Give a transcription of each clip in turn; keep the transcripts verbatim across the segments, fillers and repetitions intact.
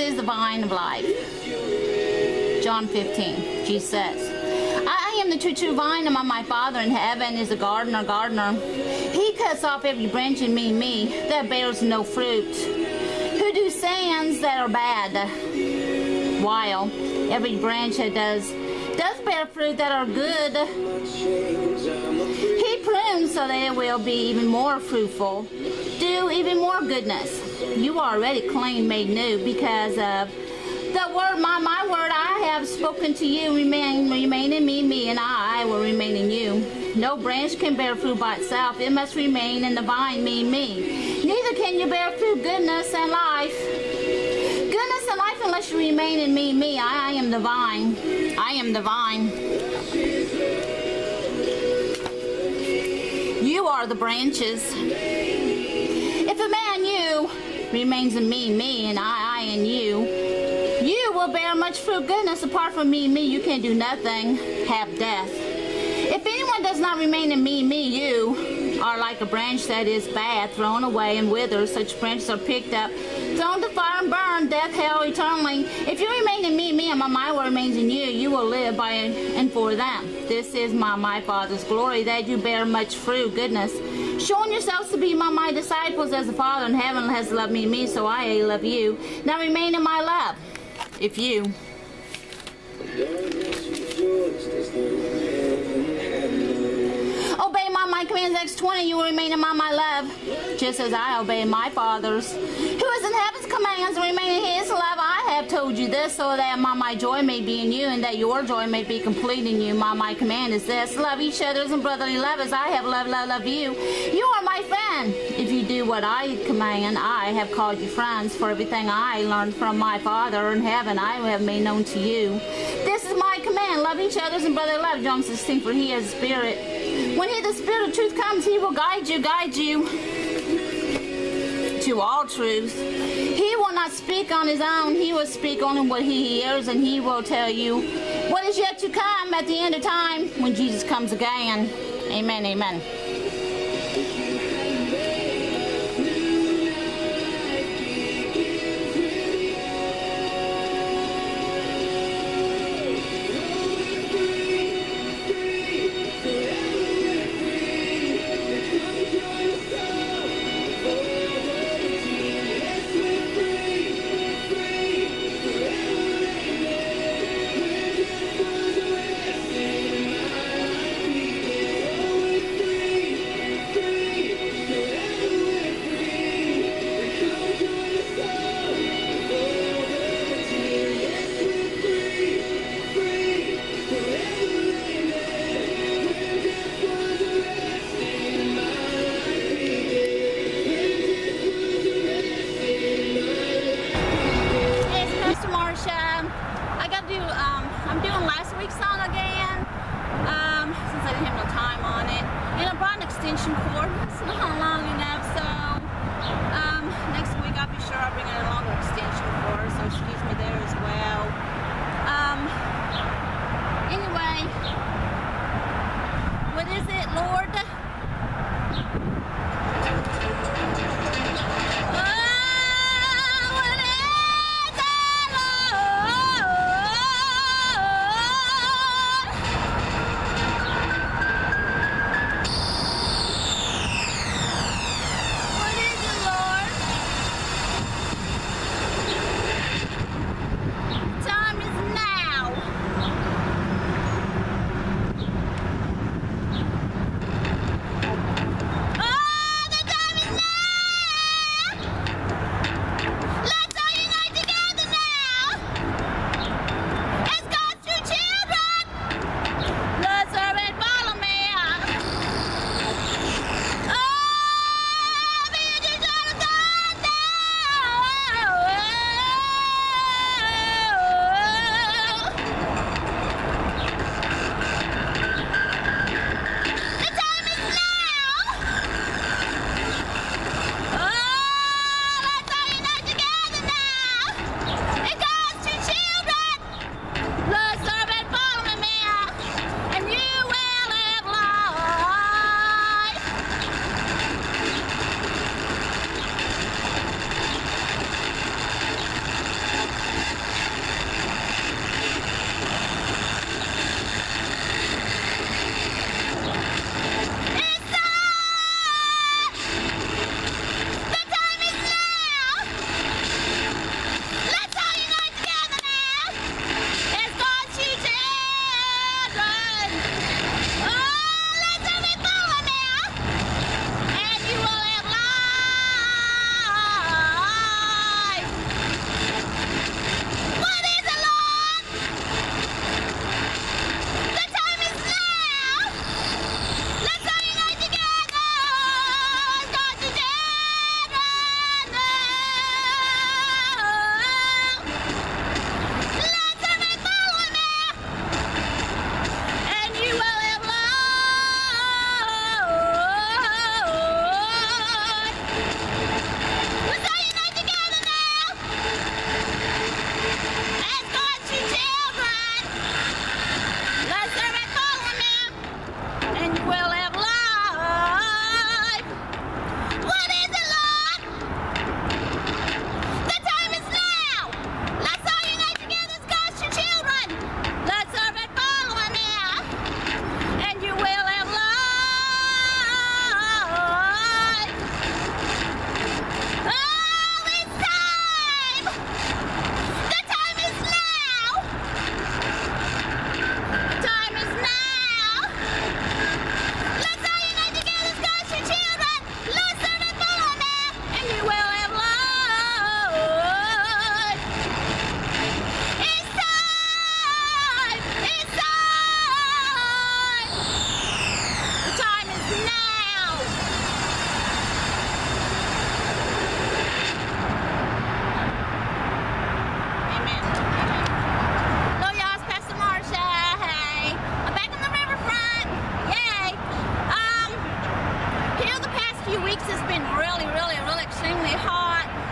is the vine of life. John fifteen, Jesus says, I am the true, true vine, and my Father in heaven is a gardener, gardener. He cuts off every branch in me, me, that bears no fruit. Who do sands that are bad, while every branch that does, does bear fruit that are good. He prunes so that it will be even more fruitful, do even more goodness. You are already clean, made new, because of the word, my, my word I have spoken to you. Remain, remain in me, me, and I, I will remain in you. No branch can bear fruit by itself. It must remain in the vine, me, me. Neither can you bear fruit, goodness and life. Goodness and life unless you remain in me, me. I, I am the vine. I am the vine. You are the branches. If a man, you, remains in me, me, and I, I in you, you will bear much fruit. Goodness, apart from me, me, you can do nothing. Have death. If anyone does not remain in me, me, you are like a branch that is bad, thrown away and withers. Such branches are picked up, thrown to fire and burned, death, hell, eternally. If you remain in me, me, and my, my word remains in you, you will live by and for them. This is my, my Father's glory, that you bear much fruit, goodness, showing yourselves to be my, my disciples, as the Father in heaven has loved me, me, so I love you. Now remain in my love. If you obey my, my commands, Acts twenty, you will remain in my, my love, just as I obey my Father's, who is in heaven's commands, and remain in his love. I have told you this, so that my, my joy may be in you, and that your joy may be complete in you. My, my command is this: love each other in brotherly love, as I have loved, love, love you. You are my friend if you do what I command. I have called you friends, for everything I learned from my Father in heaven I have made known to you. This is my command: love each other in brotherly love. John sixteen, for he is a spirit. When he, the Spirit of truth, comes, he will guide you, guide you to all truth. He will not speak on his own. He will speak only what he hears, and he will tell you what is yet to come at the end of time, when Jesus comes again. Amen, amen.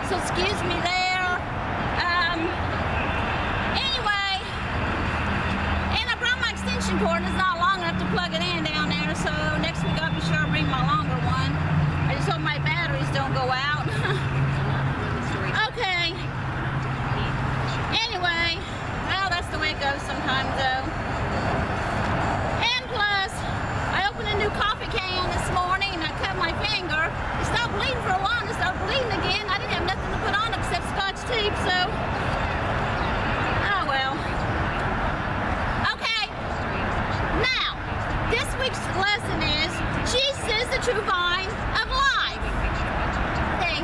So excuse me there. Um, anyway, and I brought my extension cord, and it's not long enough to plug it in down there, so next week I'll be sure to bring my longer one. I just hope my batteries don't go out. Okay. Anyway, well, that's the way it goes sometimes, though. And plus, I opened a new coffee can this morning, and I cut my finger. It stopped bleeding for a while, and it started bleeding again. I didn't have nothing to put on except Scotch tape, so... Oh, well. Okay. Now, this week's lesson is, Jesus is the true vine of life. Okay.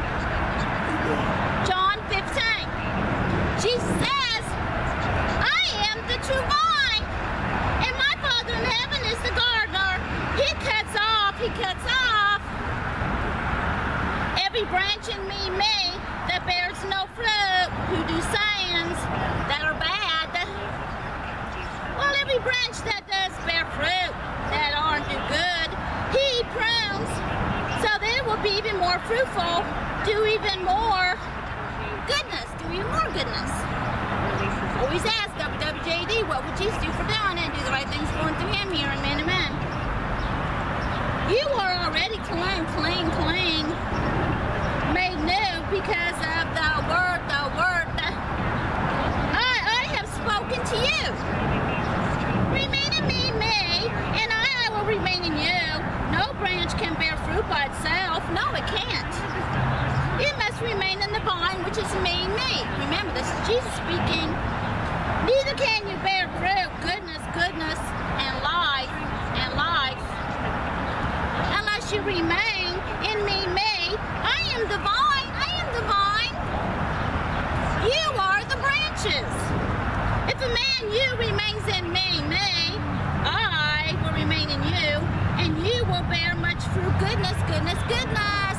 John fifteen. Jesus says, I am the true vine, and my Father in heaven is the gardener. He cuts off, he cuts off every branch in me, me, that bears no fruit, who do signs that are bad. Well, every branch that does bear fruit, that aren't do good, he prunes, so that it will be even more fruitful, do even more goodness, do even more goodness. Always ask W W J D, what would Jesus do for doing it? Do the right things going through him here, amen, amen. You are already clean, clean, clean, made new because of the word, the word. I, I have spoken to you. Remain in me, me, and I, I will remain in you. No branch can bear fruit by itself. No, it can't. It must remain in the vine, which is me, me. Remember, this is Jesus speaking. Neither can you bear fruit, goodness, goodness, and life, and life, unless you remain in me, me. I am the vine, I am the vine. You are the branches. If a man, you remains in me, me, I will remain in you, and you will bear much fruit, goodness, goodness, goodness.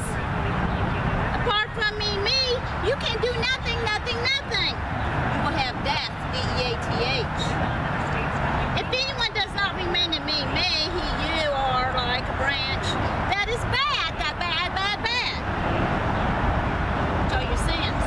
Apart from me, me, you can do nothing, nothing, nothing. You will have death, D E A T H. If anyone does not remain in me, me, he, you are like a branch that is bad, that bad, bad, bad. Show your sins.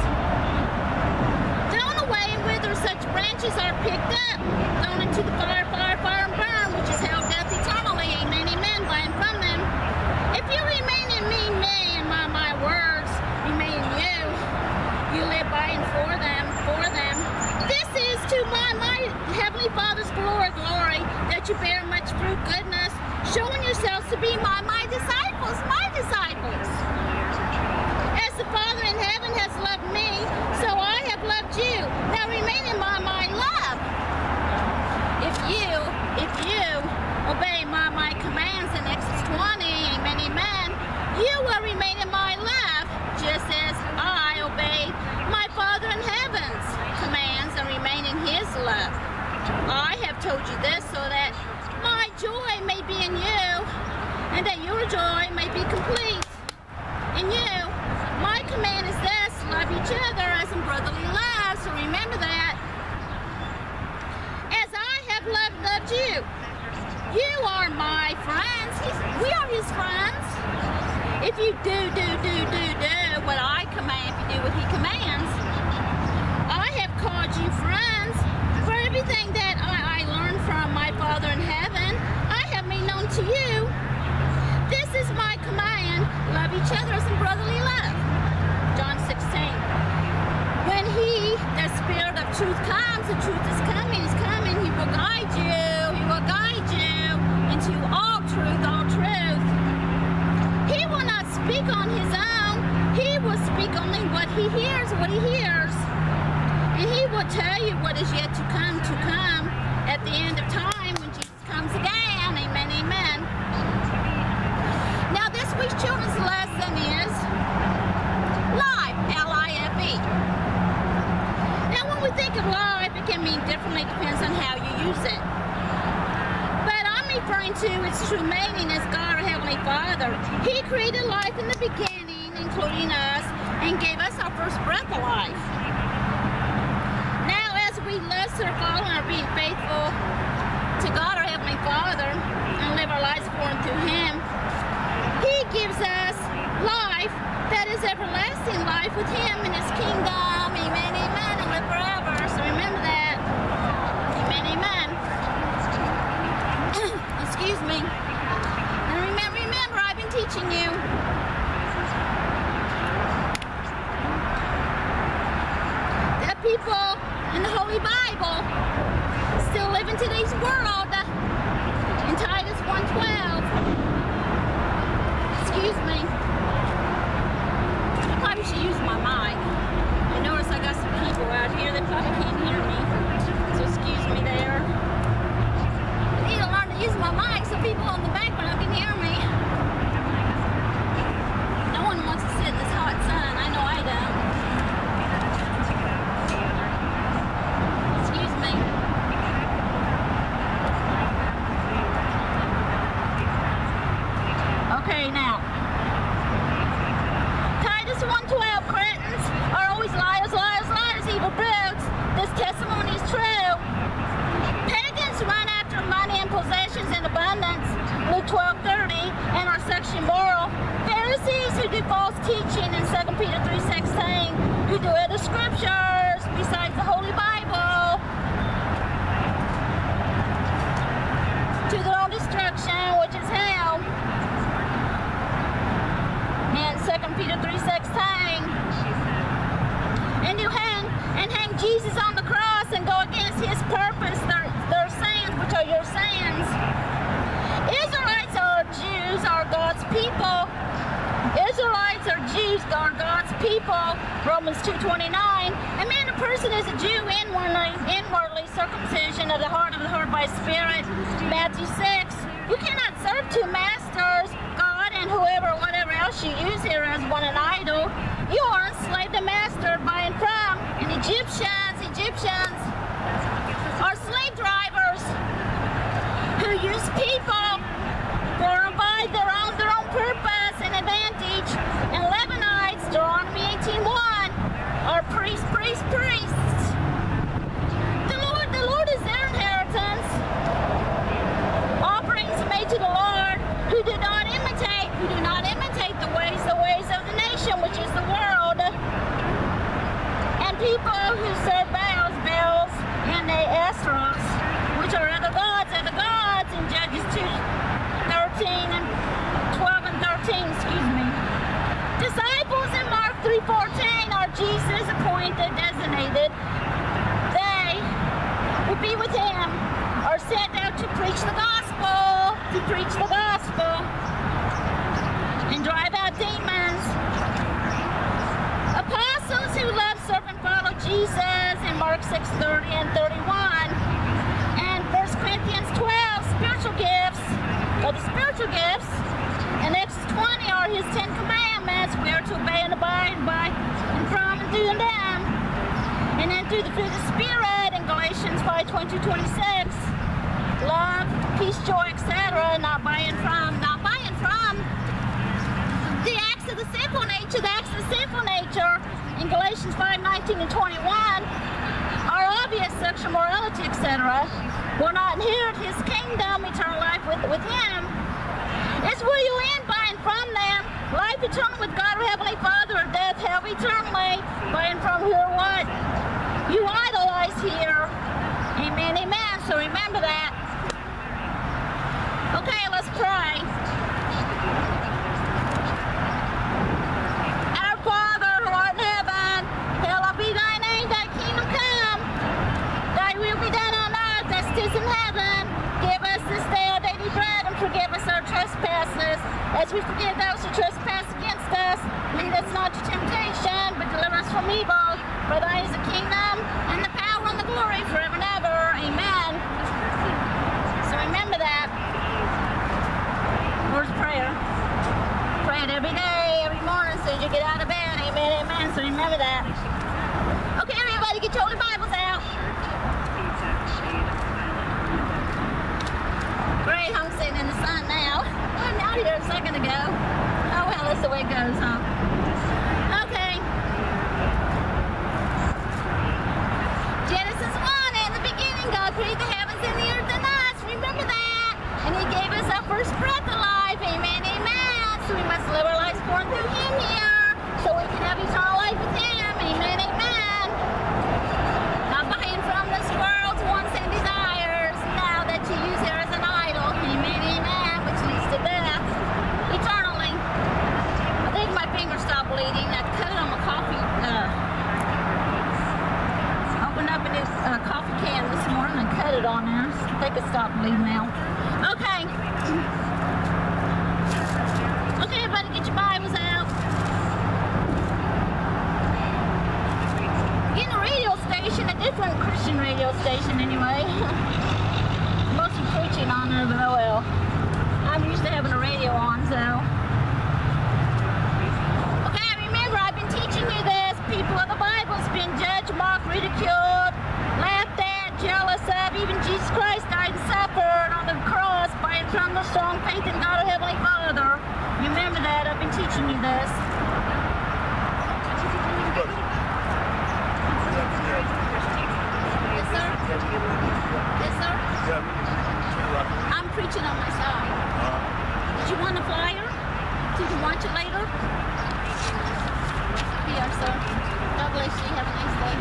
Thrown away and wither, such branches are picked up, thrown into the fire, fire, fire, and burn, which is hell, death eternally. Amen, amen, by and from them. If you remain in me, me, and my, my words remain in you, you live by and for them, for them. This is to my, my Heavenly Father's glory, glory, that you bear much fruit, goodness, showing yourselves to be my, my disciples, my disciples. As the Father in heaven has loved me, so I have loved you. Now remain in my, my love. If you, if you obey my, my commands in Exodus twenty, amen, amen, you will remain in my love, just as I obey my Father in heaven's commands and remain in his love. I have told you this so that my joy may be in you, and that your joy may be complete in you. My command is this, love each other as in brotherly love, so remember that. As I have loved, loved you, you are my friends. He's, we are his friends. If you do, do, do, do, do what I command, if you do what he commands, I have called you friends, for everything that I, I learned from my Father in heaven, I have made known to you. This is my command, love each other as in brotherly love. John sixteen. When he, the Spirit of truth comes, the truth is coming, is coming, he will guide you, he will guide you into all truth, all truth. He will not speak on his own, he will speak only what he hears, what he hears. And he will tell you what is yet to come, to come at the end of time when Jesus comes again. Amen, amen. Now this week's children's lesson is life, L I F E. Now when we think of life, it can mean differently, depends on how you use it. But I'm referring to its true meaning as God, our Heavenly Father. He created life in the beginning, including us, and gave us our first breath of life. We love, serve, follow, and are being faithful to God, our Heavenly Father, and live our lives for and through him. He gives us life that is everlasting life with him in in the Holy Bible, still live in today's world, in Titus one twelve. Excuse me. I probably should use my mic. You notice I got some people out here that probably can't hear me, so excuse me there. I need to learn to use my mic so people in the background can hear me. No one wants to sit in this hot sun. I know I don't. Excuse me. Okay, now. Titus one twelve, Cretans are always liars, liars, liars, evil brutes. This testimony is true. Pagans run after money and possessions in abundance, Luke twelve thirty, and are sexually immoral. Pharisees who do false teaching in Second Peter three sixteen, who do other scriptures besides the Holy Bible, to their own destruction, which is hell. And Second Peter three sixteen, and you hang and hang Jesus on the cross and go against his purpose, their, their sins, which are your sins. Israelites are Jews, are God's people. Israelites are Jews, are God's people. Romans two twenty-nine. And man, a person is a Jew inwardly, inwardly circumcision of the heart, of the heart by spirit. Matthew six. You cannot serve two masters, God and whoever, whatever else you use here as one an idol. You are enslaved and mastered by and from. And Egyptians, Egyptians are slave drivers who use people for by their own their own purpose and advantage. And Lebanites, Deuteronomy eighteen one, are priests, priests, priests. The Lord, the Lord is their inheritance. Offerings made to the Lord, who do not imitate, who do not imitate the ways, the ways of the nation, which is the world. And people who serve Baals, Baals, and the Ashtaroths, which are other gods, other gods, in Judges two thirteen and twelve and thirteen, excuse me. Disciples in Mark three fourteen are Jesus appointed, designated. They will be with him, are sent out to preach the gospel, to preach the gospel, and drive out demons. Apostles who love, serve, and follow Jesus in Mark six thirty and thirty-one. And First Corinthians twelve, spiritual gifts, or the spiritual gifts. And Exodus twenty are his Ten Commandments. We are to obey and abide by and from and through them. And then through the fruit of the Spirit in Galatians five twenty-two twenty-six. Love, peace, joy, et cetera. Not by and from, not by and from. The acts of the sinful nature, the acts of the sinful nature in Galatians five nineteen and twenty-one are obvious, sexual morality, et cetera. Will not inherit his kingdom, eternal life with, with him. It's where you end by and from them. Life eternal with God, our Heavenly Father, or death, hell eternally, by and from who or what you idolize here. Amen, amen. So remember that. Okay, let's pray. Our Father who art in heaven, hallowed be thy name, thy kingdom come. Thy will be done on earth as it is in heaven. Give us this day our daily bread, and forgive us our trespasses, as we forgive those who trespass against us. Lead us not to temptation, but deliver us from evil. For thine is the kingdom, and the power, and the glory, forever and ever. Amen. So remember that. Lord's Prayer. Pray it every day, every morning, so you get out of bed. Amen, amen. So remember that. Okay, everybody, get your Holy Bibles out. Great, I'm sitting in the sun now. I wasn't out here a second ago. Oh, well, that's the way it goes, huh? Okay. Genesis one, in the beginning, God created the heavens and the earth and us. Remember that. And he gave us our first breath of life. Amen, amen. So we must live our lives born through him here, so we can have eternal life with him. Amen, amen. Not by and from this world's wants and desires, now that you use here as an idol. Amen, amen, which leads to death eternally. I think my finger stopped. can stop bleeding now. Okay. Okay, everybody, get your Bibles out. In a radio station, a different Christian radio station anyway. Mostly preaching on there, but oh well. I'm used to having a radio on, so. Okay, remember, I've been teaching you this. People of the Bible's been judged, mocked, ridiculed, laughed at, jealous of. Even Jesus Christ died and suffered on the cross by a trembling, strong faith in God, our Heavenly Father. Remember that. I've been teaching you this. Yes, sir? Yes, sir? I'm preaching on my side. Did you want a flyer? Did you want it later? Here, sir. God bless you. Have a nice day.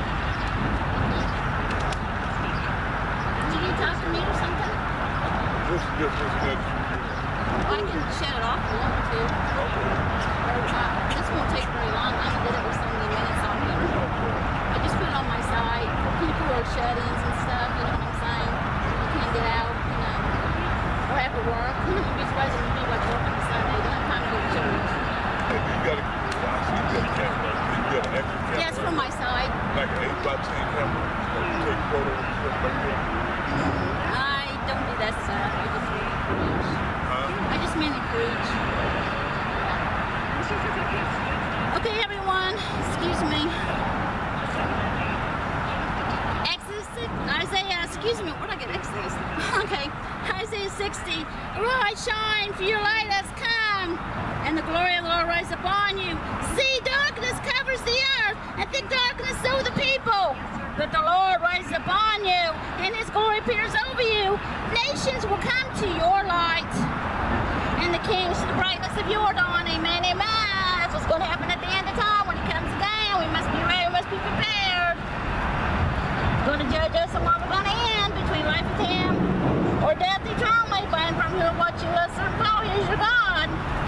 Do you talk to me or something? This is just as good. Well, I can shut it off if you want me to. Or, uh, this won't take very long. I only did it with so many minutes on here. I just put it on my side for people who are shut-ins and stuff, you know what I'm saying? You can't get out, you know, or have to work. You'd be surprised when people like work on Sunday. They don't have time to go to church. Hey, you got a, I see you got a camera. You got an extra camera. Yes, from my side. Like an eight by ten camera. So you take photos and stuff like that. I don't do that stuff. I just mainly preach. Huh? I just mainly preach. Okay, everyone. Excuse me. Exodus, Isaiah, excuse me. Where did I get Exodus? Okay. Isaiah sixty. Arise, shine, for your light has come, and the glory of the Lord rise upon you. See, darkness covers the earth, and thick darkness over the people. But the Lord rises upon you, and his glory appears over you. Nations will come to your light, and the kings to the brightness of your dawn. Amen, amen. That's what's going to happen at the end of time when he comes down. We must be ready, we must be prepared. He's going to judge us on what we're going to end between life with him or death eternally, by and from whom what you lust or follow is your God.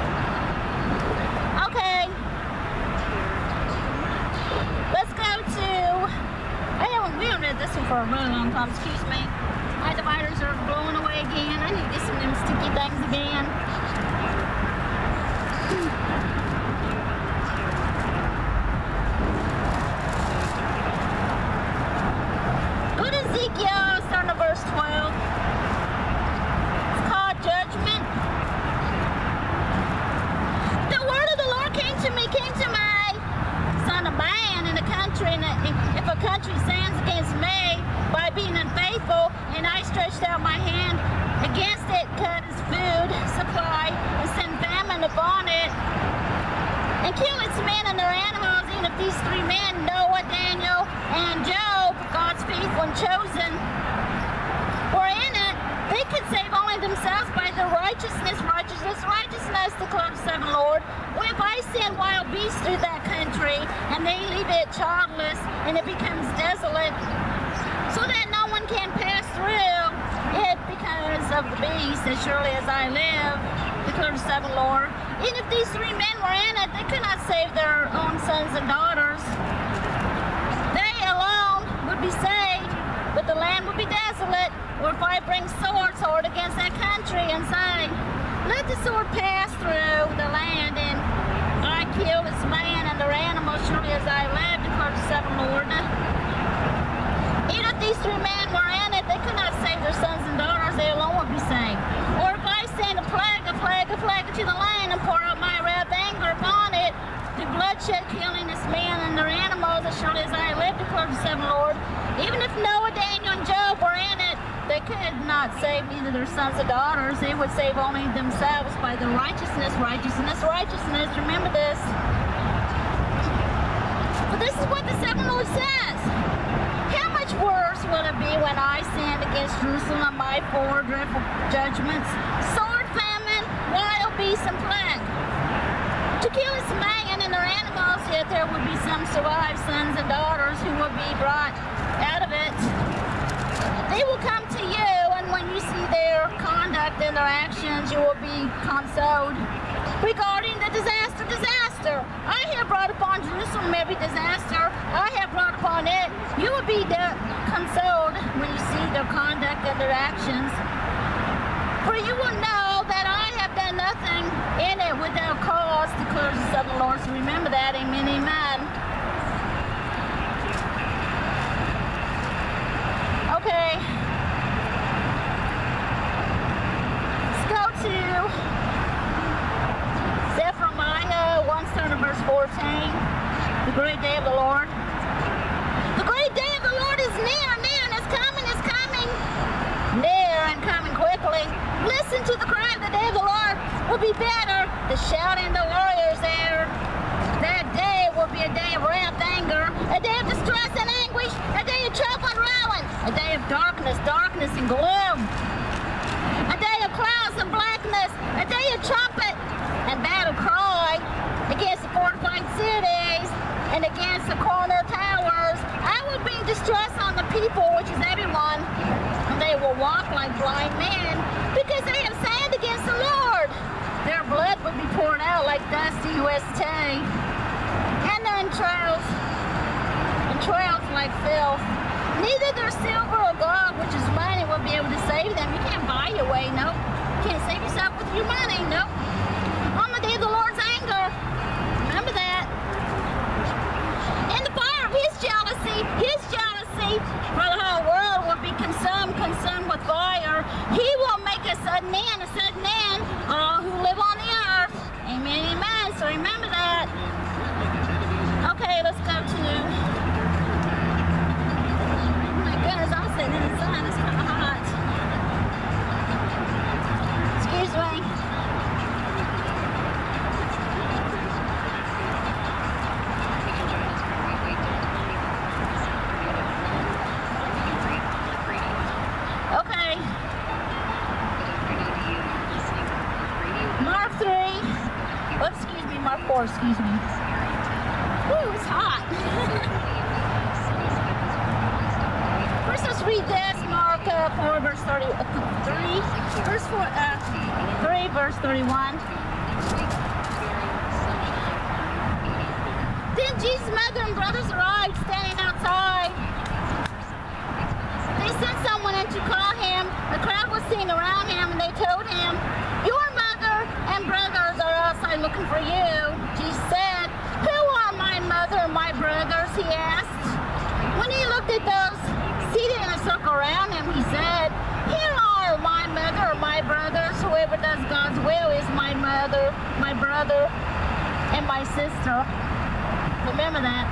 Okay. Let's go to, I haven't, we haven't read this one for a really long time, excuse me. My dividers are blowing away again. I need to get some of them sticky things again. Go to Ezekiel, starting at verse twelve. It's called Judgment. The word of the Lord came to me, came to my son of man in a country, and if a country sins against me by being unfaithful, and I stretched out my hand against it, cut its food supply, and send famine upon it, and kill its men and their animals, even if these three men, Noah, Daniel, and Job, God's faithful and chosen, were in it, they could save only themselves by their righteousness, righteousness, righteousness, declared the sovereign Lord. Well, if I send wild beasts through that country, and they leave it childless, and it becomes desolate, so that no one can pass through it because of the beast, as surely as I live, declared the sovereign Lord. Even if these three men were in it, they could not save their own sons and daughters. They alone would be saved, but the land would be desolate. Or if I bring sword, sword against that country and say, let the sword pass through the land, and I kill its man and their animals, surely as I live, declared the sovereign Lord. Even if these three men were in it, they could not save their sons and daughters. They alone would be saved. Or if I send a plague, a plague, a plague to the land, and pour out my wrath, anger upon it, through bloodshed, killing its men and their animals, as surely as I live, declared the sovereign Lord. Even if Noah, Daniel, and Job were in it, they could not save either their sons or daughters. They would save only themselves by their righteousness, righteousness, righteousness. Remember this. But this is what the sovereign Lord says. How much worse will it be when I stand against Jerusalem by four dreadful judgments, sword, famine, wild beasts, and plague, to kill its man and their animals, yet there would be some survived sons and daughters who would be brought out of it. They will come to you, and when you see their conduct and their actions, you will be consoled. Regarding the disaster, disaster, I have brought upon Jerusalem every disaster I have brought upon it. You will be consoled when you see their conduct and their actions. For you will know that I have done nothing in it without cause, declares the Son of the Lord. So remember that. Amen, amen. Okay. Let's go to Zephaniah one, starting at verse fourteen. The great day of the Lord. The great day of the Lord is near, near, and it's coming, it's coming. Near and coming quickly. Listen to the cry of the day of the Lord will be better. The shouting of the warriors there. That day will be a day of wrath, anger, a day of distress and anguish, a day of trouble and ruin, a day of darkness, darkness and gloom, a day of clouds and blackness, a day of trumpet and battle cry against the fortified cities and against the corner towers. I will bring distress on the people, which is everyone, and they will walk like blind men, because they have sinned against the Lord. Their blood will be poured out like dusty U S T, and their entrails, entrails like filth. Neither their silver or gold, which is money, will be able to save them. You can't buy your way, no. You can't save yourself with your money, no. On the day of the Lord's anger, remember that. In the fire of his jealousy, his jealousy for the whole world will be consumed, consumed with fire. He will make a sudden end, a sudden end, all who live on the earth. Amen, amen. So remember that. Okay, let's go to, oh my goodness, I'm sitting in the sun. It's kind of hot. Excuse me. Excuse me. Ooh, it's hot. First, let's read this. Mark uh, four, verse thirty-three. Verse four, uh, three, verse thirty-one. Then Jesus' mother and brothers arrived, standing outside. They sent someone in to call him. The crowd was sitting around him, and they told him, "Your mother and brothers are outside looking for you." Jesus said, "Who are my mother and my brothers?" he asked. When he looked at those seated in a circle around him, he said, "Here are my mother and my brothers. Whoever does God's will is my mother, my brother, and my sister." Remember that.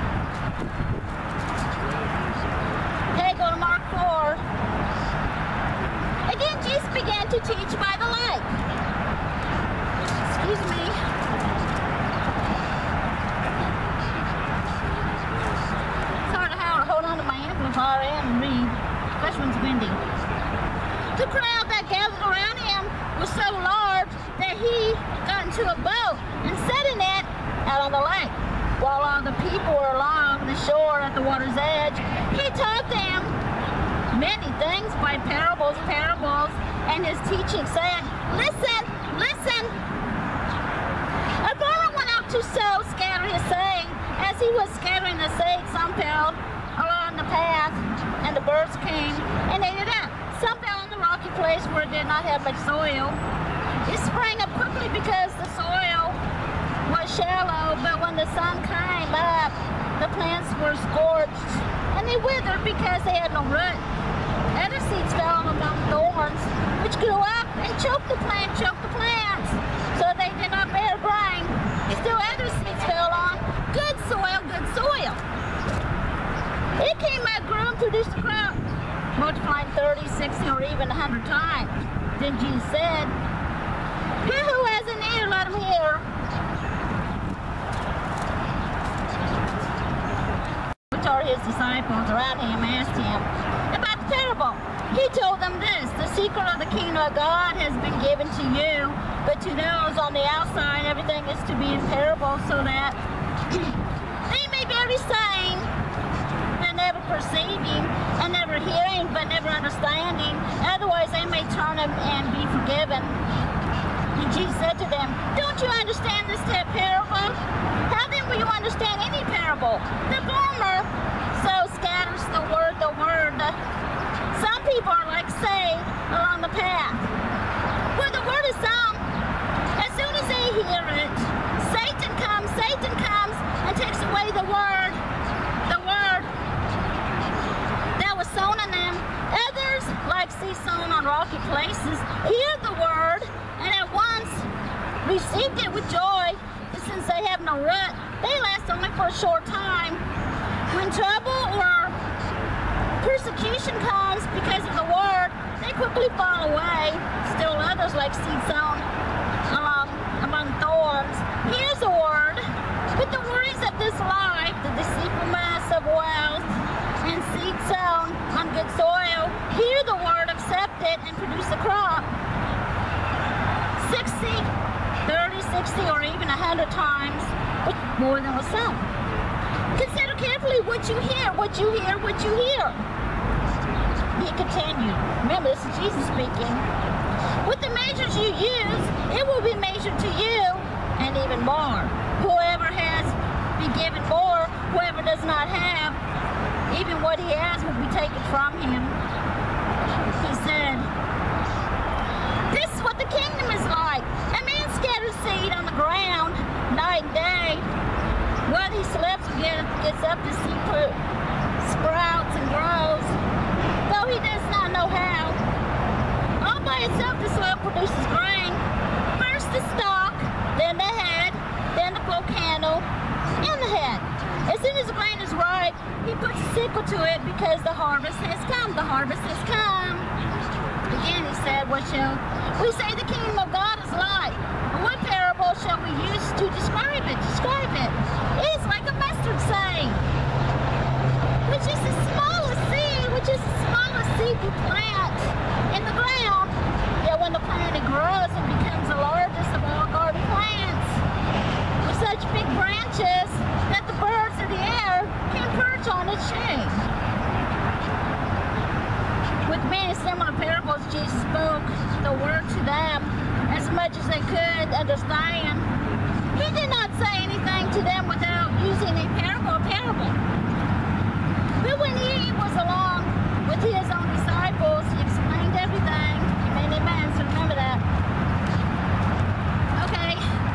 Okay, go to Mark four. Again, Jesus began to teach by the lake. Excuse me. And read, especially when it's windy. The crowd that gathered around him was so large that he got into a boat and sat in it out on the lake, while all the people were along the shore at the water's edge. He taught them many things by parables, parables, and his teaching said, "Listen, listen." A farmer went out to sow, scatter his seed. As he was scattering the seed, some fell along the path, and the birds came and ate it up. Some fell on the rocky place where it did not have much soil. It sprang up quickly because the soil was shallow, but when the sun came up, the plants were scorched, and they withered because they had no root. Other seeds fell among thorns, which grew up and choked the plant, choked the plants, so they did not bear grain. Still other seeds fell on good soil, good soil. It came out, grew, and produced a crop, multiplying thirty, sixty, or even a hundred times. Then Jesus said, "He who has an ear, let him hear." Which are his disciples around him asked him about the parable. He told them this: "The secret of the kingdom of God has been given to you, but to those on the outside, everything is to be in parable, so that they may be saying, never perceiving, and never hearing, but never understanding. Otherwise they may turn and be forgiven." And Jesus said to them, "Don't you understand this parable? How then will you understand any parable? The farmer so scatters the word, the word. Some people are Jesus, hear the word, and at once received it with joy. And since they have no root, they last only for a short time. When trouble or persecution comes because of the word, they quickly fall away. Still others, like seed sown along among thorns, hears the word, but the worries of this life, the deceitfulness of wealth, and seed sown on good soil, hear the word, accept it, and produce a crop. sixty, thirty, sixty, or even a hundred times more than was sown. Consider carefully what you hear, what you hear, what you hear. He continued. Remember, this is Jesus speaking. With the measures you use, it will be measured to you, and even more. Whoever has be given more, whoever does not have, even what he has will be taken from him. He said, this is what the kingdom is like. A man scatters seed on the ground night and day. When he sleeps again, gets up to see fruit, sprouts and grows, though he does not know how. All by itself the soil produces grain. First the stalk, then the head, then the full candle, and the head. As soon as the grain is ripe, he puts a sickle to it because the harvest has come. The harvest has come. Again he said, what shall we say the kingdom of God is like? What parable shall we use to describe it? Describe it. It is like a mustard seed, which is the smallest seed, which is the smallest seed you plant in the ground. Yet when the plant it grows and becomes the largest of all garden plants, with such big branches that the birds of the air can perch on its shade. With many similar parables, Jesus spoke the word to them as much as they could understand. He did not say anything to them without using a parable, a parable. But when he was along with his own disciples, he explained everything. Amen, amen. So remember that. Okay.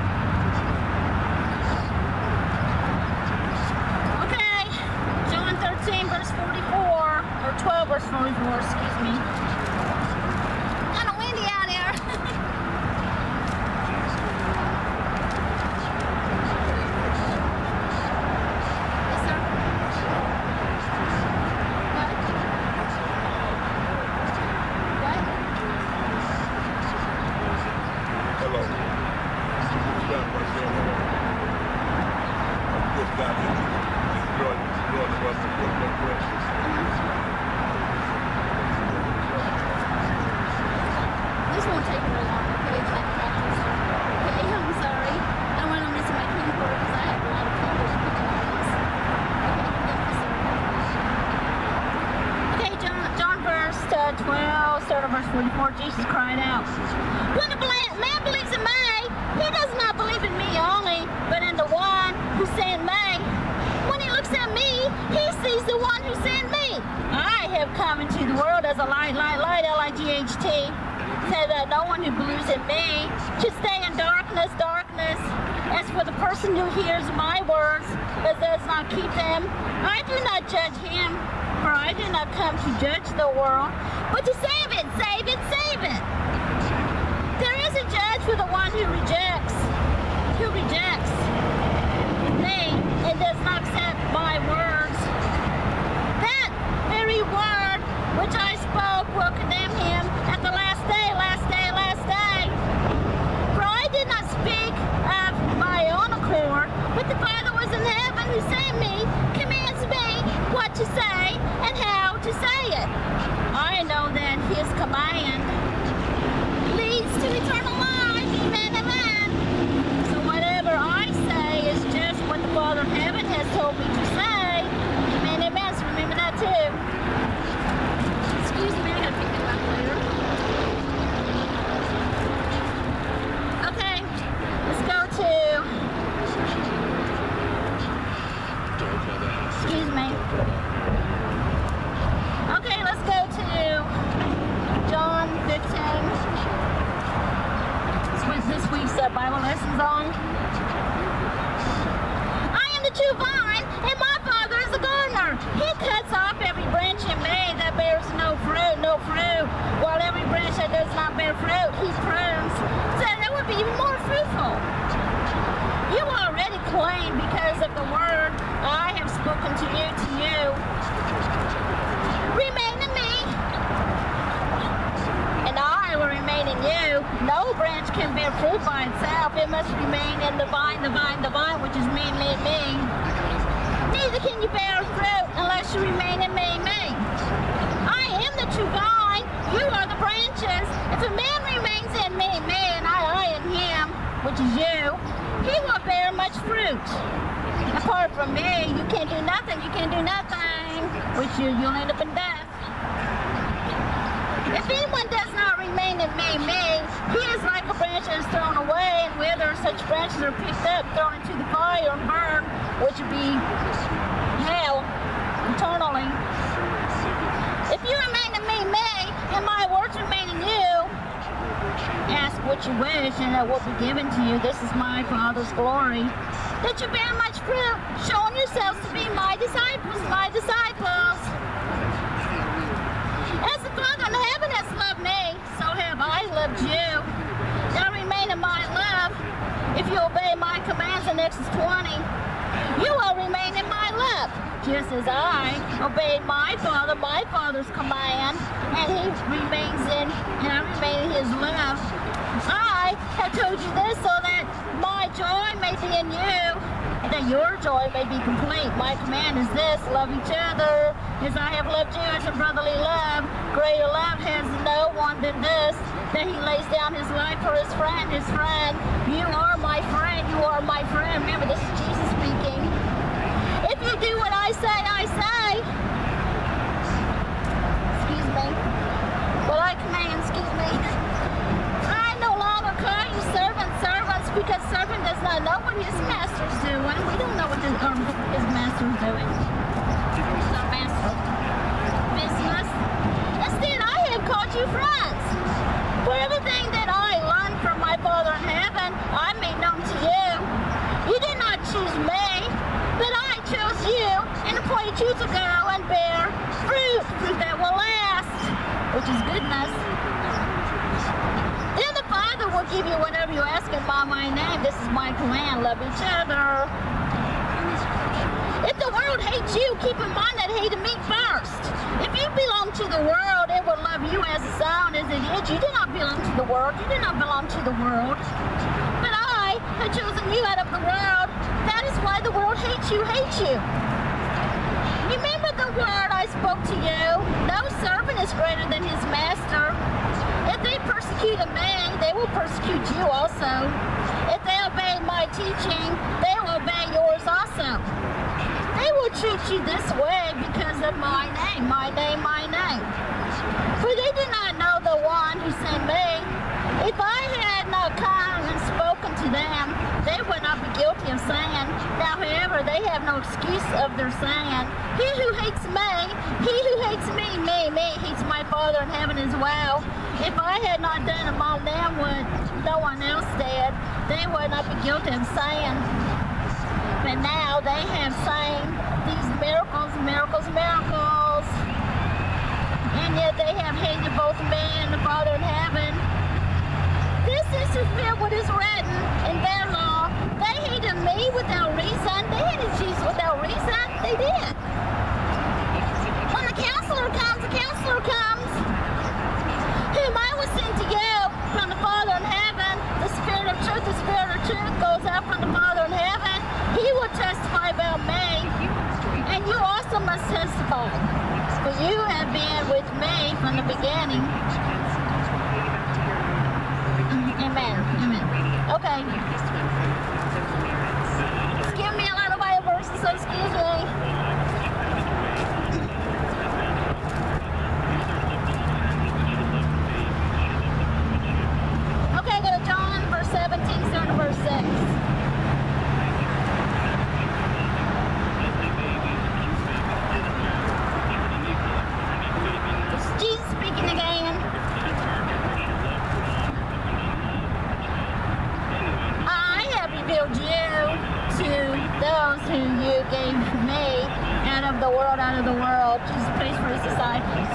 Okay. John thirteen, verse forty-four, or twelve, verse forty-four, excuse me. Kind of windy out here. Yes, sir. What? What? Hello. Just got myself on. I just got in. Enjoying, enjoying the rest of your questions. This won't take very long, okay? It's like practice. Okay, I'm sorry. I don't want to miss my keyboard because I have a lot of keyboards to put on this. Okay, forgive me, sir. Okay, John, John verse uh, twelve, start of verse forty-four, Jesus cried out, when a man believes in me, he does not believe in me only, but in the one who sent me. When he looks at me, he sees the one who sent me. I have come into the world as a light, light, light, L I G H T, so that no one who believes in me should stay in darkness, darkness. As for the person who hears my words, but does not keep them, I do not judge him, for I did not come to judge the world, but to save it, save it, save it. There is a judge for the one who rejects, who rejects me and does not accept my words. That very word which I spoke will condemn him at the last day, last day, last day. For I did not speak of my own accord, but the Father was in heaven who sent me, commands me what to say and how to say it. I know that his command leads to eternal life. Amen, amen. So whatever I say is just what the Father in heaven has told me to say. Amen, amen. So remember that too. Excuse me, I gotta pick it up later. Okay, let's go to. Excuse me. Okay, let's go to John fifteen. That's what this week's uh, Bible lessons on. I am the true vine, and my it must remain in the vine, the vine, the vine, which is me, me, me. Neither can you bear fruit unless you remain in me, me. I am the true vine, you are the branches. If a man remains in me, me, and I, I in him, which is you, he will bear much fruit. Apart from me, you can't do nothing, you can't do nothing, which you, you'll end up in death. If anyone does not remain in me, me, he is like a branch that is thrown away and withers. Such branches are picked up, thrown into the fire and burned, which would be hell eternally. If you remain in me, me, and my words remain in you, ask what you wish and it will be given to you. This is my Father's glory, that you bear much fruit, showing yourselves to be my disciples, my disciples. As the Father in heaven has loved me, so have I loved you. Now remain in my love. If you obey my commands in Exodus twenty, you will remain in my love, just as I obeyed my Father, my Father's command, and he remains in, and I remain in his love. I have told you this so that my joy may be in you, and that your joy may be complete. My command is this: love each other as I have loved you. It's a brotherly love. Greater love has no one than this, that he lays down his life for his friend, his friend. You are my friend, you are my friend. Remember, this is Jesus speaking. If you do what I say, I say. Excuse me. What I command, excuse me. I no longer call you servants, servants, because servant does not know what his master's doing. We don't know what his, um, his master's doing. He's our master. Business. Instead, I have called you friends. For everything that I learned from my Father in heaven, I made known to you. You did not choose me, but I chose you and appointed you to go and bear fruit, fruit that will last, which is goodness. Then the Father will give you whatever you ask him by my name. This is my command: love each other. If the world hates you, keep in mind that it hated me first. If you belong to the world, it will love you as its own as it is. You do not belong to the world. You do not belong to the world. But I have chosen you out of the world. That is why the world hates you, hates you. Remember the word I spoke to you. No servant is greater than his master. If they persecuted me, they will persecute you also. If they obey my teaching, they will obey yours also. They will treat you this way because of my name, my name, my name. For they do not know the one who sent me. If I had not come and spoken to them, they would not be guilty of sin. Now, however, they have no excuse of their sin. He who hates me, he who hates me, me, me, hates my Father in heaven as well. If I had not done among them what no one else did, they would not be guilty of sin. But now they have seen these miracles, miracles, miracles. And yet they have hated both me and the Father in heaven. This is to fulfill what is written in their law. They hated me without reason. They hated Jesus without reason. They did. When the counselor comes, the counselor comes, whom I will send to you from the Father in heaven. The Spirit of truth, the Spirit of truth goes out from the Father in heaven. He will testify about me, and you also must testify, for you have been with me from the beginning. Amen. Amen. Okay. It's giving me a lot of Bible verses, so excuse me. Okay, go to John, verse seventeen, starting to verse six. Who you gave me out of the world, out of the world. Jesus prays for his disciples.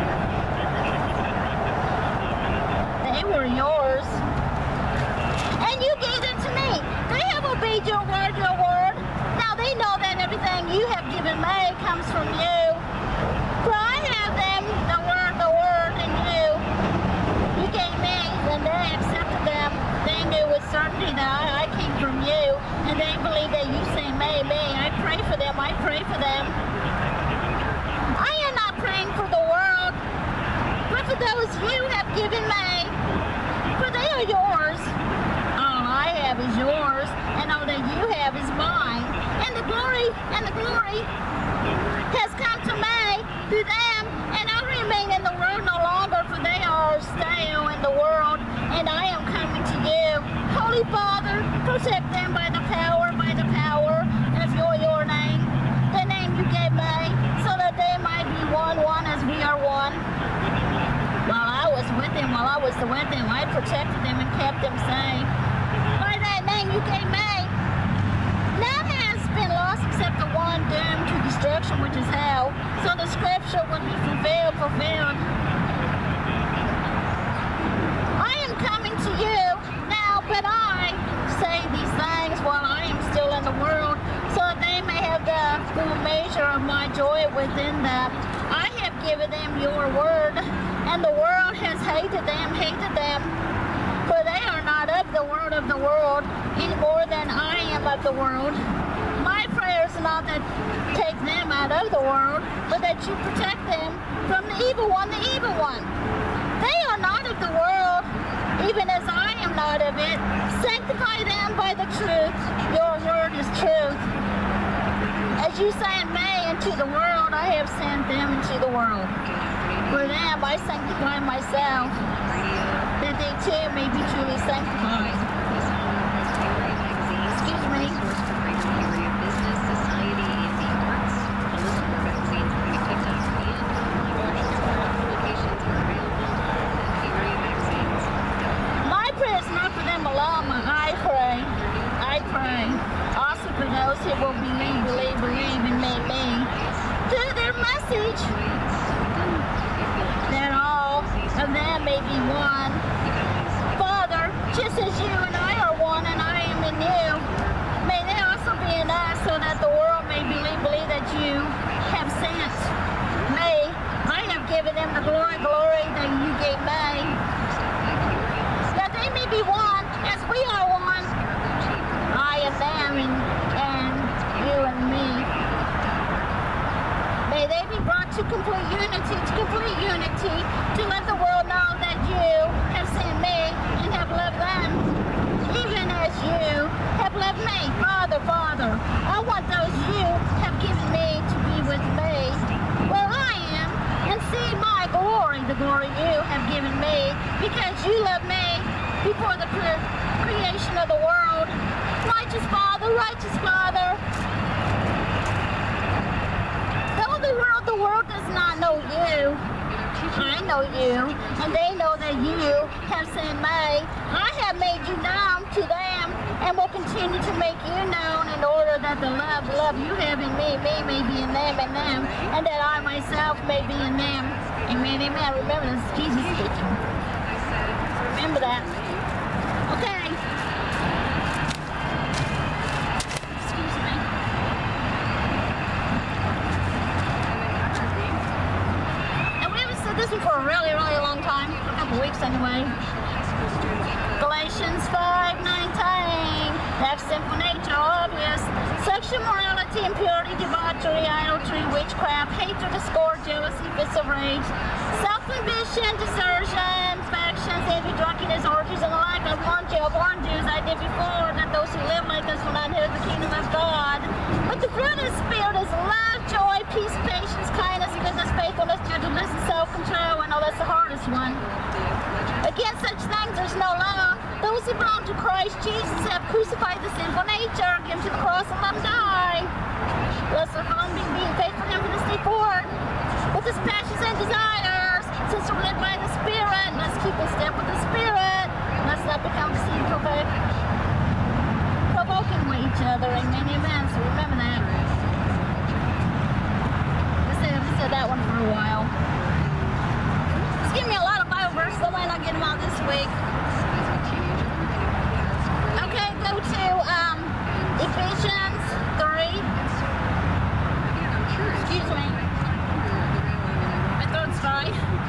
They were yours, and you gave them to me. They have obeyed your word, your word. Now they know that everything you have given me comes from you. For I have them, the word, the word, and you. You gave me, and they accepted them. They knew with certainty that I and the glory has come to me through them, and I remain in the world no longer, for they are still in the world, and I am coming to you. Holy Father, protect them by the power, by the power of your, your name, the name you gave me, so that they might be one, one as we are one. While I was with them, while I was with them, I protected them and kept them safe. By that name you gave me, none has been lost except the one doomed to destruction, which is hell. So the scripture would be fulfilled, fulfilled. I am coming to you now, but I say these things while I am still in the world, so that they may have the full measure of my joy within them. I have given them your word, and the world has hated them, hated them, for they are not of the word of the world, any more than I am of the world. My prayer is not that take them out of the world, but that you protect them from the evil one, the evil one. They are not of the world, even as I am not of it. Sanctify them by the truth. Your word is truth. As you sent me into the world, I have sent them into the world. For them I sanctify myself, that they too may be truly sanctified. Excuse me. My prayer is not for them alone, but I pray. I pray also for those who will believe, believe, believe in me, me. Through their message, that all of them may be one. Father, just as you and I are one and I am in you, may they also be in us, so that the world may believe, believe that you have sent me. I have given them the glory, glory that you gave me, that they may be one as we are one. I and them and, and you and me. May they be brought to complete unity, to complete unity, to let the world know that you have sent me and have loved them, even as you have loved me. Father, Father, I want those you have given me to be with me where I am, and see my glory, the glory you have given me, because you love me before the cre creation of the world. Righteous Father, righteous Father, the world, the world does not know you. I know you, and they know that you have sent me. I have made you known to them, and will continue to make you known, in order that the love, love you have in me, me may be in them, and them, and that I myself may be in them. Amen, amen. Remember, this is Jesus speaking. Remember that. Okay. This one for a really, really long time, a couple weeks anyway. Galatians five nineteen. That's sinful nature, obvious. Sexual morality, impurity, debauchery, idolatry, witchcraft, hatred, discord, jealousy, fits of rage, self-ambition, desertion, factions, envy, drunkenness, orgies, and the like. I warned you, I warned you, as I did before, that those who live like this will not inherit the kingdom of God. But the fruit of the Spirit is love, joy, peace, patience, kindness, goodness, faithfulness, gentleness, and self-control. I know that's the hardest one. Against such things there's no law. Those who belong to Christ Jesus have crucified the sinful nature, given to the cross, and let him die. Let's look on being faithful to him from this day forward, with his passions and desires. Since we're led by the Spirit, let's keep in step with the Spirit. Let's not become deceived, provoking with each other in many events. So remember that. I said, I said that one for a while. Just give me a lot of Bible verses. I might not get them out this week. Okay, go to um, Ephesians three. Excuse me. My throat's dry.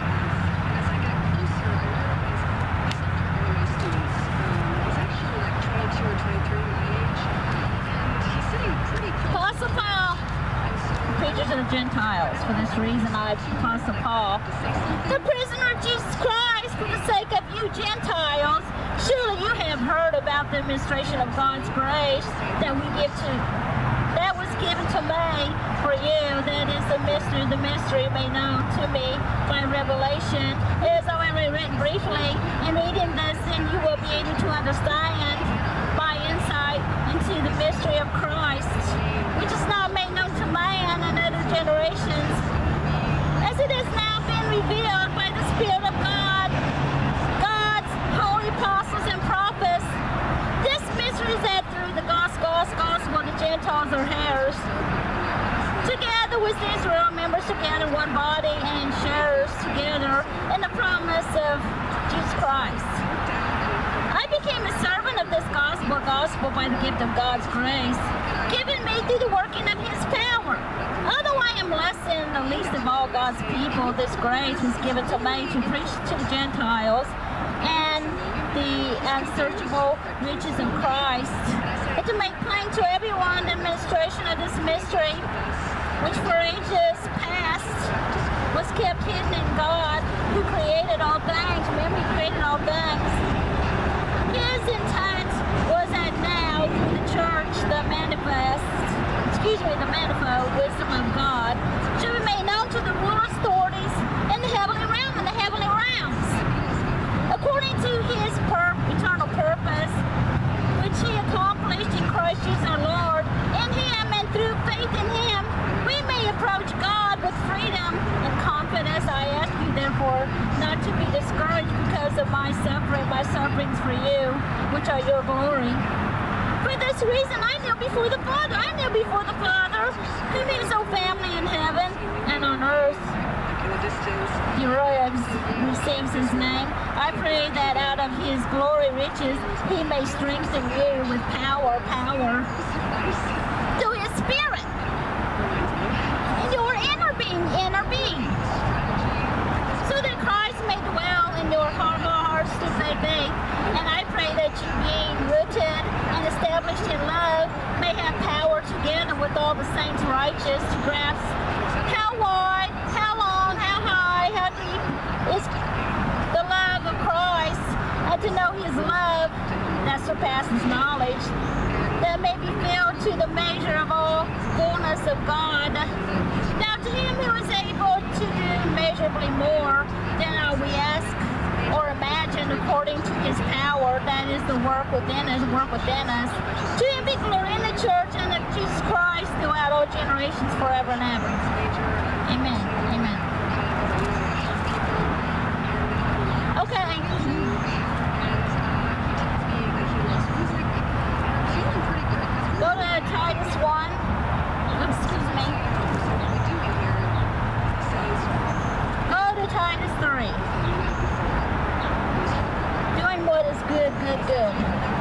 Apostle Paul, preacher to the Gentiles. For this reason, I, Apostle Paul, the prisoner of Jesus Christ, for the sake of you Gentiles. Surely you have heard about the administration of God's grace that we give to, that was given to me for you. That is the mystery. The mystery made known to me by revelation. It is already written briefly. In reading this, then you will be able to understand my insight into the mystery of Christ, which is not made known to man and other generations, as it has now been revealed by the Spirit of God, God's holy apostles and prophets. This mystery is that through the gospel, gospel the Gentiles are heirs, together with Israel, members together one body, and sharers together in the promise of Jesus Christ. I became a servant of this gospel, gospel by the gift of God's grace, given me through the working of His power. Although I am less than the least of all God's people, this grace was given to me to preach to the Gentiles and the unsearchable riches of Christ, and to make plain to everyone the administration of this mystery, which for ages past was kept hidden in God, who created all things. Remember, He created all things. His intent was that now, through the church, the manifest, excuse me, the manifold wisdom of God should be made known to the ruler authorities in the heavenly realm and the heavenly realms, according to His per eternal purpose, which He accomplished in Christ Jesus our Lord. In Him and through faith in Him, we may approach God with freedom and confidence. I ask you, therefore, not to be discouraged because of my suffering, my sufferings for you, which are your glory. For this reason, I kneel before the Father. I kneel before the Father, whom He is no family in heaven and on earth. He receives His name. I pray that out of His glory riches, He may strengthen you with power, power, through His Spirit, in your inner being, inner being, so that Christ may dwell in your heart, hearts through faith. And I pray that you, being rooted and established in love, may have power together with all the saints righteous to grasp how wide, how long, how high, how deep is the love of Christ, and to know His love that surpasses knowledge, that may be filled to the measure of all fullness of God. Now to Him who is able to do immeasurably more than all we ask or imagine, according to His power, that is the work within us, work within us. To Him be glory in the church and of Jesus Christ throughout all generations, forever and ever. Amen. Amen. Okay. Go to Titus one. Excuse me. Go to Titus three. Doing what is good, good, good.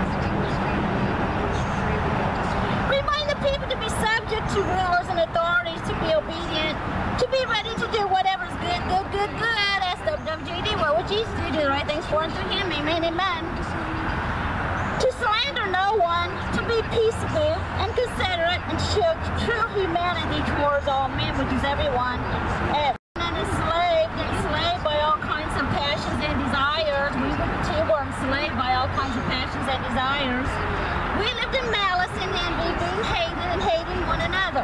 Remind the people to be subject to rulers and authorities, to be obedient, to be ready to do whatever is good, good, good, good. That's W W J D. What would Jesus do? Do the right things for and through Him. Amen, amen. To slander no one, to be peaceable and considerate, and show true humanity towards all men, which is everyone. And enslaved, enslaved by all kinds of passions and desires. We too were enslaved by all kinds of passions and desires. We lived in malice and envy, being hated and hating one another.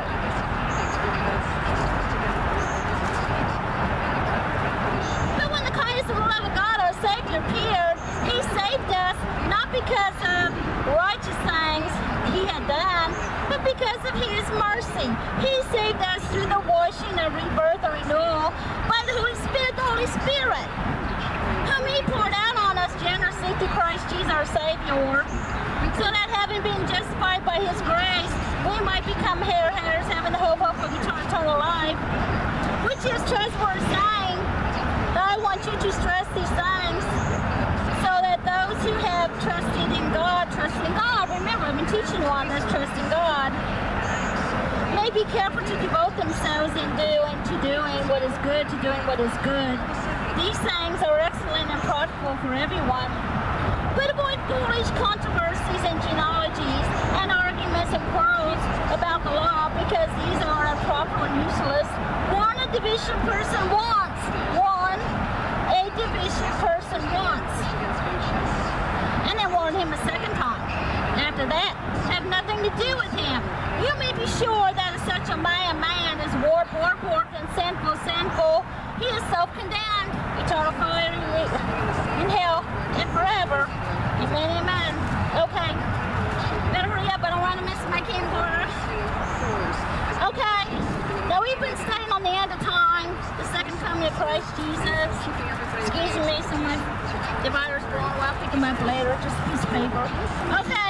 But when the kindness of the love of God, our Savior, appeared, He saved us not because of righteous things He had done, but because of His mercy. He saved us through the washing of rebirth or renewal by the Holy Spirit, the Holy Spirit, whom He poured out on us generously through Christ Jesus our Savior, so that having been justified by His grace, we might become heirs, having the hope of eternal life, which is trustworthy saying. I want you to stress these things, so that those who have trusted in God, trust in God, remember I've been teaching you on this, trust in God, may be careful to devote themselves in doing to doing what is good, to doing what is good. These things are excellent and profitable for everyone. But avoid foolish controversies and genealogies and arguments and quarrels about the law, because these are improper and useless. One a division person wants. One a division person wants. And then warn him a second time. After that, have nothing to do with him. You may be sure that such a man, man is warped, warped, warped, and sinful, sinful. He is self-condemned, eternal fire in hell, and forever. Amen, amen. Okay. Better hurry up, I don't want to miss my camcorder. Okay. Now we've been studying on the end of time, the second coming of Christ Jesus. Excuse me, some of my divider's blowing. Well, I'll pick them up later, just a piece of paper. Okay.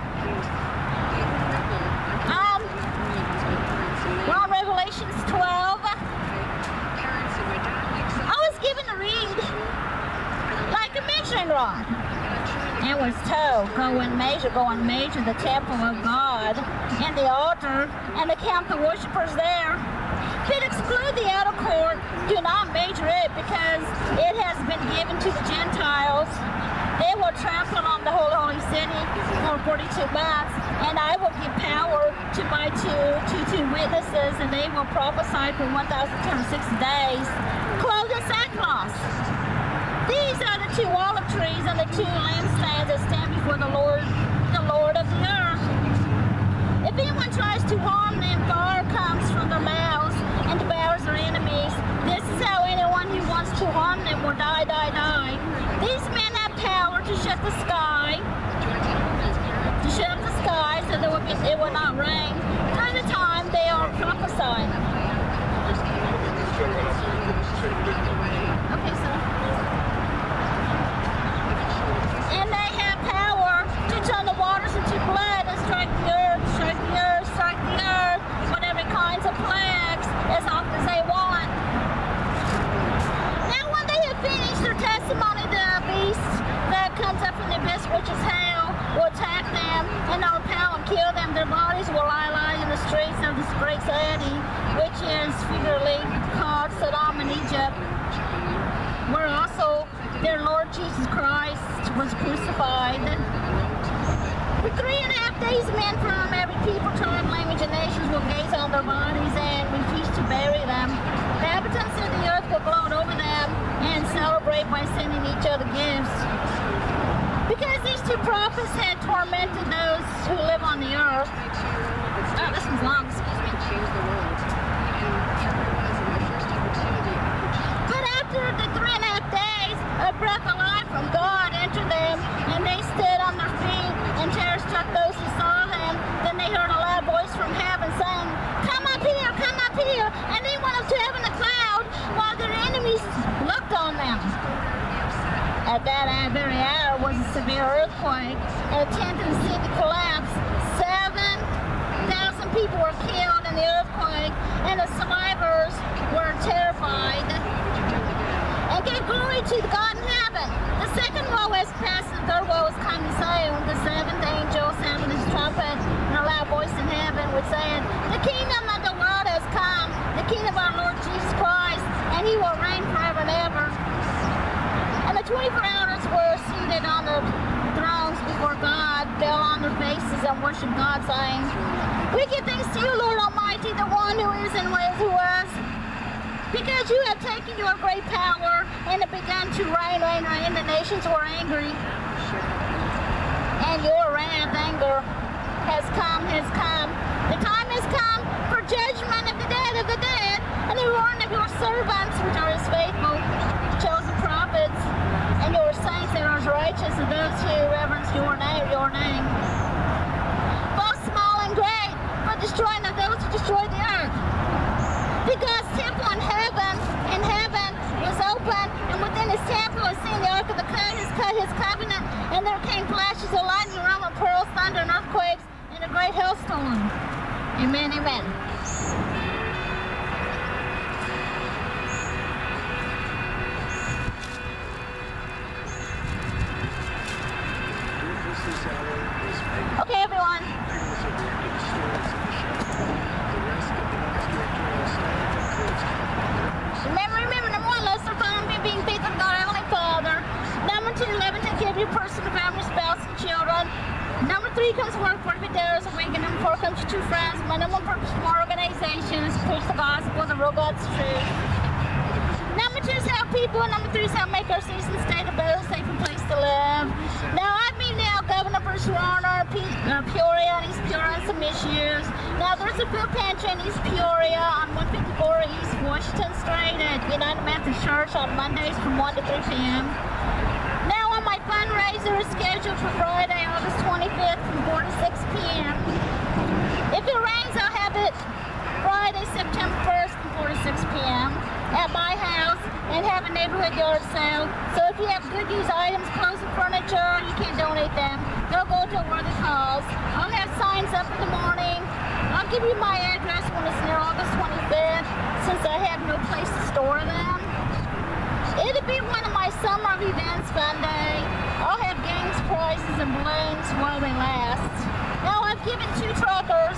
Um, we're on Revelation twelve. I was given to read like a measuring rod. It was told, go and measure, go and measure the temple of God and the altar and the count the worshippers there. But exclude the outer court, do not measure it because it has been given to the Gentiles. They will trample on the whole holy city for forty-two months, and I will give power to my two, two, two witnesses, and they will prophesy for one thousand two hundred sixty days, clothed in sackcloth. These are the two olive trees and the two lampstands that stand before the Lord, the Lord of the earth. If anyone tries to harm them, fire comes from their mouths and devours their enemies. This is how anyone who wants to harm them will die, die, die. These men have power to shut the sky, to shut up the sky so that it will not rain during the time they are prophesying. Okay, sir. And they have power to turn the waters into blood and strike the earth, strike the earth, strike the earth, whatever kinds of plagues, as often as they want. Now when they have finished their testimony, the beast that comes up from the abyss, which is hell, will attack them and overpower and kill them. Their bodies will lie lie in the streets of this great city, which is figuratively called Sodom and Egypt, where also their Lord Jesus Christ was crucified. For three and a half days, men from every people, tribe, language, and nations will gaze on their bodies and refuse to bury them. The inhabitants of the earth will gloat over them and celebrate by sending each other gifts. Because these two prophets had tormented those who live on the earth. Oh, this one's long, excuse me. But after the three and a half days, a breath of life from God entered them, and they stood on their feet, and terror struck those who saw them. Then they heard a loud voice from heaven saying, "Come up here, come up here!" And they went up to heaven in a cloud, while their enemies looked on them. At that very hour was a severe earthquake, and a tenth of the city collapsed. Seven thousand people were killed in the earthquake, and the survivors were terrified and gave glory to God in heaven. The second woe has passed, and the third woe is coming soon. The seventh angel sounded his trumpet in a loud voice in heaven, which said, "The kingdom of the world has come, the kingdom of our Lord Jesus Christ, and he will reign forever and ever." And the twenty-four elders were seated on the thrones before God, fell on their faces and worshiped God, saying, "We give thanks to you, Lord Almighty, the one who is and was who was, because you have taken your great power and have begun to reign, reign, reign. The nations were angry, and your wrath, anger, has come, has come. The time has come for judgment of the dead of the dead, and the reward of your servants, which are his faithful, chosen prophets, and your saints that are righteous, and those who reverence your name, your name, both small and great, for destroying of those who destroy the earth. Because temple in heaven, in heaven was open, and within his temple was seen the ark of the covenant, his, co his covenant, and there came flashes of lightning, rumble, pearls, thunder, and earthquakes, and a great hailstorm. Amen, amen. Okay, everyone. Remember, remember, number one, let's start on being faithful to God, Heavenly Father. Number two, eleven, take care of your person, family, spouse, and children. Number three comes work, work with theirs, awaken. Number four comes your true friends. My number one purpose for organizations, preach the gospel, the real God's truth. Number two is help people. Number three is help make our cities and state a better, safer place to live. Now, I mean now, Governor Bruce Warner, P uh, Peoria, and East Peoria, some issues. Now, there's a food pantry in East Peoria on one fifty-four East Washington Street at United Methodist Church on Mondays from one to three p m Now, on my fundraiser is scheduled for Friday, August twenty-fifth from four to six p m If it rains, I'll have it Friday, September first from four to six p m at my house and have a neighborhood yard sale. So if you have good used items, clothes and furniture, you can donate them. They'll go to a worthy cause. I'll have signs up in the morning. I'll give you my address when it's near August twenty-fifth, since I have no place to store them. It'll be one of my summer events fun day. I'll have games, prizes, and balloons while they last. Now, I've given two truckers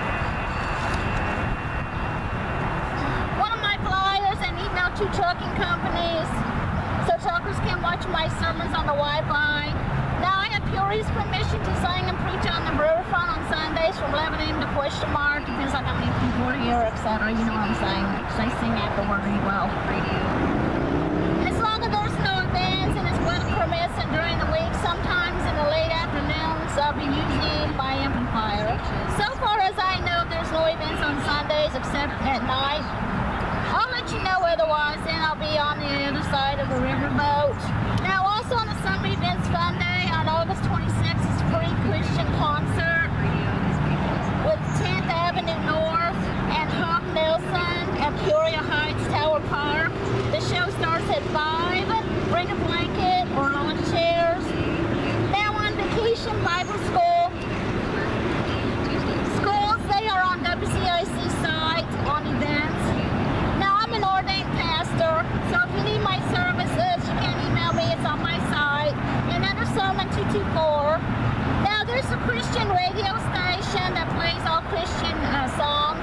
one of my flyers and emailed two trucking companies so truckers can watch my sermons on the Wi-Fi. Now, I have Peoria's permission to sing and preach on the riverfront on Sundays from eleven a m to question mark. Depends on how many people are here, et cetera. You know what I'm saying? Because I sing afterward as well. As long as there's no events and as weather permits, and during the week, sometimes in the late afternoons, I'll be using my amplifier. So far as I know, there's no events on Sundays except at night. I'll let you know otherwise, then I'll be on the other side of the riverboat. Now, also on the Summer Events Fun Day on August twenty-sixth is free Christian concert with tenth Avenue North and Hawk Nelson at Peoria Heights Tower Park. The show starts at five. Bring a blanket or lawn chairs. Now, on Vacation Bible School, schools, they are on W C I C site on events. Now, I'm an ordained pastor, so if you need my services, you can email me. It's on my site. And under Sermon two two four. Now, there's a Christian radio station that plays all Christian uh, songs,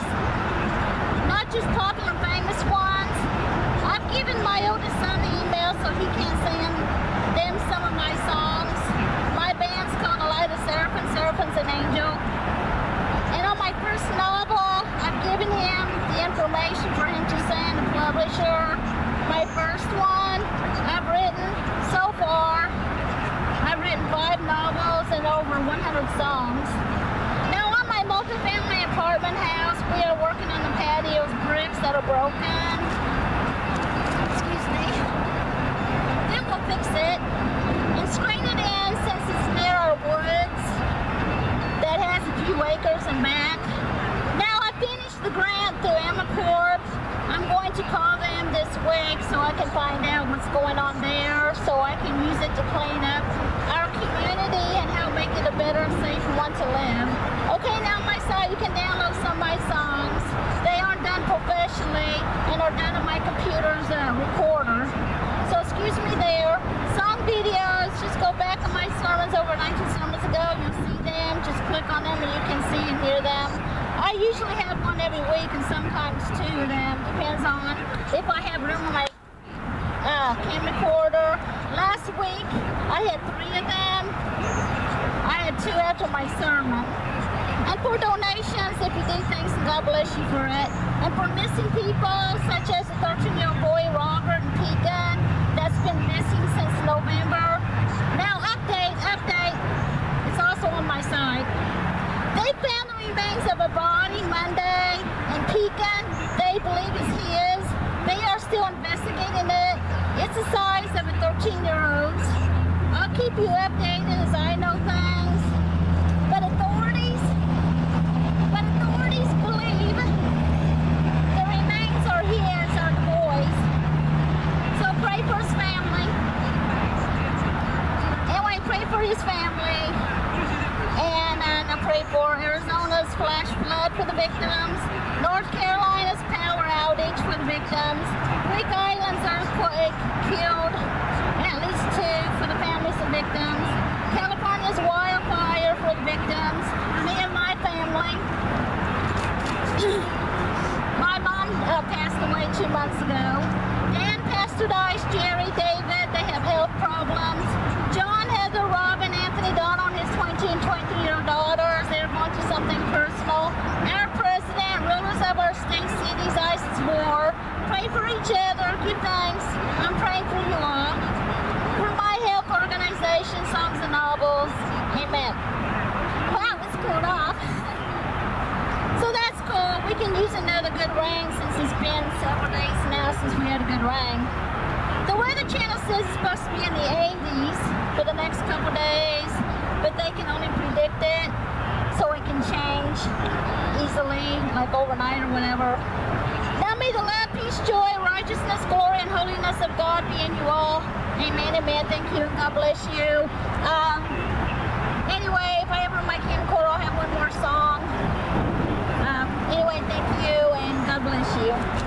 not just popular, famous ones. I've given my oldest son the email so he can send them some of my songs. My band's called The Light of Seraphim, Seraphim's an Angel. And on my first novel, I've given him the information for him to send the publisher. My first one I've written so far, I've written five novels and over one hundred songs. Now, on my multifamily apartment house, we are working on the patio's bricks that are broken. Excuse me. Then we'll fix it and screen it in since it's near our woods that has a few acres and back. Now, I finished the grant through AmeriCorps. I'm going to call them this week so I can find out what's going on there, so I can use it to clean up our community and help make it a better and safer one to live. Okay, now on my site you can download some of my songs. They aren't done professionally and are done on my computer's uh, recorder. So excuse me there. Song videos, just go back on my sermons over nineteen sermons ago. You'll see them. Just click on them and you can see and hear them. I usually have one every week and sometimes two of them. Depends on if I have room on my uh, camcorder. Last week I had three of them. I had two after my sermon. And for donations, if you do things, God bless you for it. And for missing people, such as the thirteen-year-old boy Robert and Pegan, that's been missing since November. Now, update, update. It's also on my site. They found the remains of a body Monday, and Pecan, they believe is his. They are still investigating it. It's the size of a thirteen-year-old. I'll keep you updated as I know things. But authorities, but authorities believe the remains are his, are the boys. So pray for his family. Anyway, pray for his family. And uh, I pray for Arizona's flash flood for the victims, North Carolina's power outage for the victims, Greek Island's earthquake killed at least two for the families of victims, California's wildfire for the victims, me and my family. My mom uh, passed away two months ago. Dan, Pastor Dice, Jerry, David, they have health problems. John, Heather, Robin, Anthony, Don on his twenty and twenty-three-year-old daughters. They're going through something personal. Our president, rulers of our state, cities, ISIS war. Pray for each other. Give thanks. I'm praying for you all. For my help organization, songs and novels. Amen. Wow, it's cooled off. So that's cool. We can use another good rain since it's been several days now since we had a good rain. The Weather Channel says it's supposed to be in the eighties for the next couple days, but they can only predict it, so it can change easily, like overnight or whatever. Now may the love, peace, joy, righteousness, glory, and holiness of God be in you all. Amen, amen. Thank you. God bless you. Um, anyway, if I ever in my camcorder, I'll have one more song. Um, anyway, thank you, and God bless you.